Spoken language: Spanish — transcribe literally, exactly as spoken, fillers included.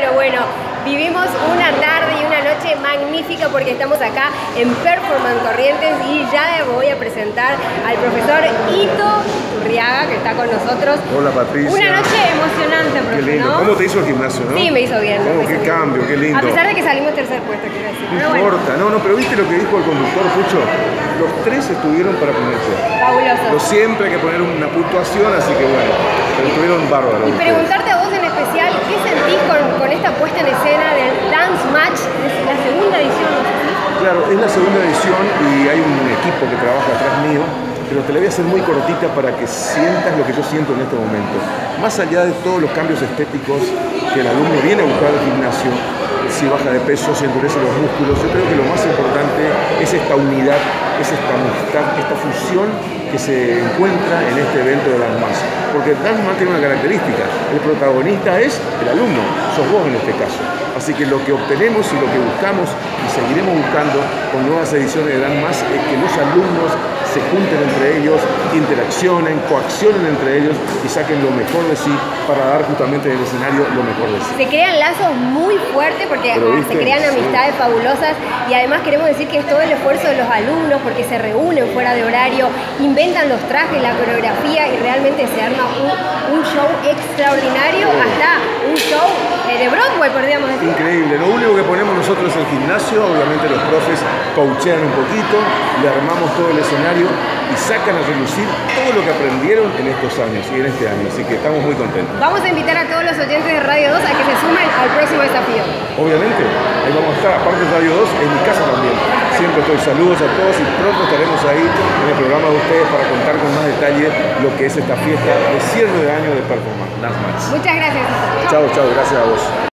pero bueno, vivimos una tarde y una noche magnífica porque estamos acá en Performance Corrientes y ya voy a presentar al profesor Ito Iturriaga, que está con nosotros. Hola, Patricia. Una noche emocionante, profe, Qué lindo. ¿no? ¿Cómo te hizo el gimnasio, no? Sí, me hizo bien. Oh, me qué hizo cambio, bien. qué lindo. A pesar de que salimos tercer puesto, quiero decir. No Pero bueno, importa, no, no, pero ¿viste lo que dijo el conductor, Pucho? Los tres estuvieron para ponerse. fabuloso. Pero siempre hay que poner una puntuación, así que bueno, pero estuvieron bárbaros. Y ustedes. preguntarte a vos en especial, ¿qué sentís con, con esta puesta en escena del Dance Match? Es la segunda edición, ¿no? Claro, es la segunda edición y hay un equipo que trabaja atrás mío, pero te la voy a hacer muy cortita para que sientas lo que yo siento en este momento. Más allá de todos los cambios estéticos que el alumno viene a buscar al gimnasio, si baja de peso, si endurece los músculos, yo creo que lo más importante es esta unidad, es esta amistad, esta fusión que se encuentra en este evento de Dance Match. Porque el Dance Match tiene una característica, el protagonista es el alumno, sos vos en este caso. Así que lo que obtenemos y lo que buscamos y seguiremos buscando con nuevas ediciones de Dance Match es que los alumnos se junten entre ellos, interaccionen, coaccionen entre ellos y saquen lo mejor de sí para dar justamente en el escenario lo mejor de sí. Se crean lazos muy fuertes porque Pero, ah, ¿viste? se crean amistades Sí. fabulosas y además queremos decir que es todo el esfuerzo de los alumnos porque se reúnen fuera de horario, inventan los trajes, la coreografía y realmente se arma un, un show extraordinario, Oh. hasta un show eh, de Broadway, podríamos decir. Increíble, lo único que ponemos nosotros es el gimnasio, obviamente los profes coachean un poquito, le armamos todo el escenario y sacan a relucir todo lo que aprendieron en estos años y en este año, así que estamos muy contentos. Vamos a invitar a todos los oyentes de Radio dos a que se sumen al próximo desafío. Obviamente, ahí vamos a estar, aparte de Radio dos, en mi casa también. Siempre estoy, saludos a todos y pronto estaremos ahí en el programa de ustedes para contar con más detalle lo que es esta fiesta de cierre de año de Performance Dance Match. Muchas gracias. Chao, chao, gracias a vos.